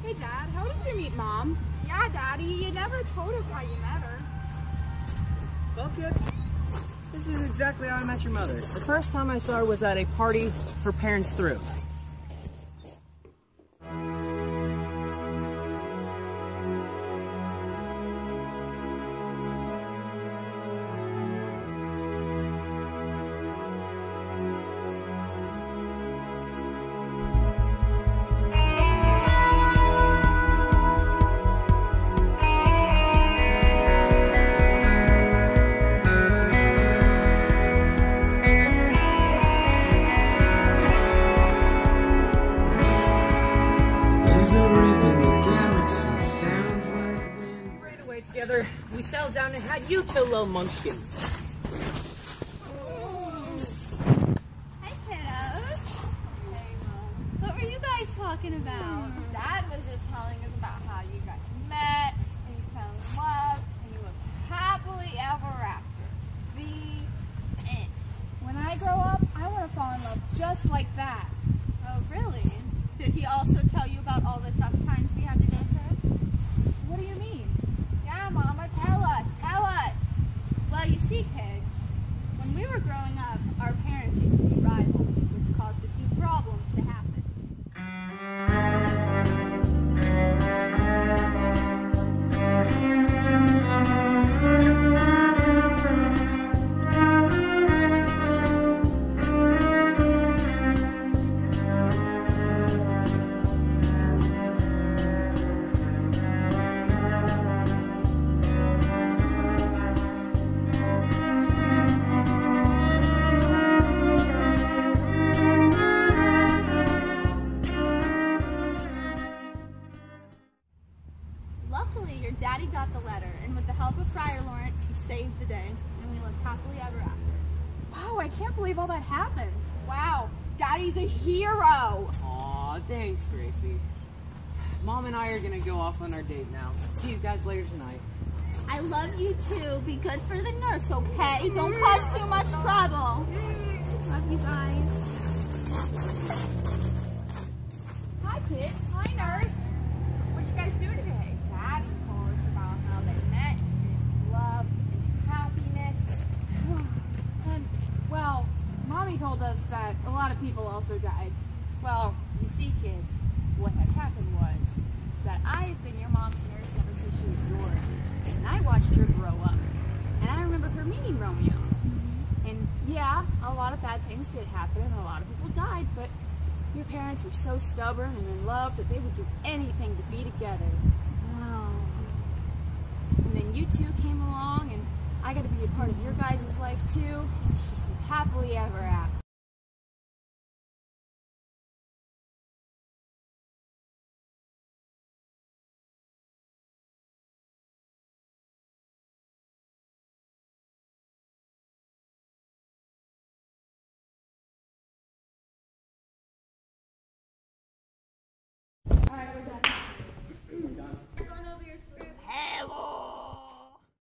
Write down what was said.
Hey, Dad, how did you meet Mom? Yeah, Daddy, you never told us how you met her. Well, kids, this is exactly how I met your mother. The first time I saw her was at a party her parents threw. Together, we settled down and had you kill little munchkins. Hi, kiddos. Hey, Mom. What were you guys talking about? Dad was just telling us about how you guys met, and you fell in love, and you lived happily ever after. The end. When I grow up, I want to fall in love just like that. Oh, really? Did he also tell you about all the tough times we had to go through? What do you mean? Yeah, Mama, tell us. Well, you see, kids, when we were growing up, our parents used to be rivals, which caused a few problems to happen. Luckily, your daddy got the letter, and with the help of Friar Lawrence, he saved the day, and we lived happily ever after. Wow, I can't believe all that happened. Wow, Daddy's a hero. Aw, thanks, Gracie. Mom and I are gonna go off on our date now. See you guys later tonight. I love you too. Be good for the nurse, okay? Don't cause too much trouble. Love you guys. Hi, kids. Hi, Nurse. What'd you guys do today? Daddy told us about how they met in love and happiness. And, well, Mommy told us that a lot of people also died. Well, you see, kids, what had happened was that I had been your mom's nurse ever since she was your age, and I watched her grow up. And I remember her meeting Romeo. And yeah, a lot of bad things did happen, and a lot of people died, but your parents were so stubborn and in love that they would do anything to be together. Wow. And then you two came along, and I got to be a part of your guys' life too, and it's just been happily ever after.